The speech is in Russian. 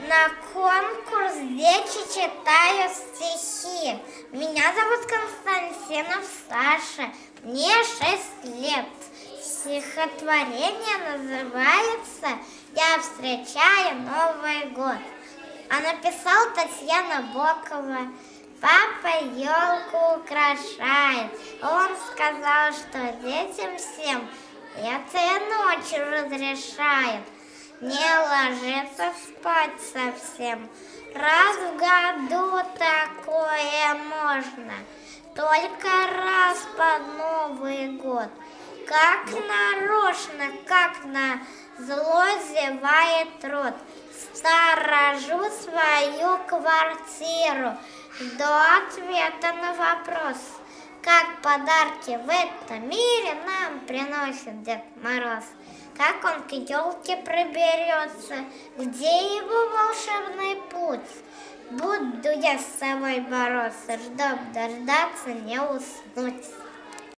на конкурс «Дети читают стихи». Меня зовут Константинов Саша, мне 6 лет. Стихотворение называется «Я встречаю Новый год». А написала Татьяна Бокова. Папа елку украшает. Он сказал, что детям всем этой ночью разрешает не ложиться спать совсем. Раз в году такое можно, только раз под Новый год. Как нарочно, как на зло зевает рот. Сторожу свою квартиру, жду ответа на вопрос, как подарки в этом мире нам приносит Дед Мороз. Как он к елке проберется, где его волшебный путь? Буду я с собой бороться, чтоб дождаться, не уснуть.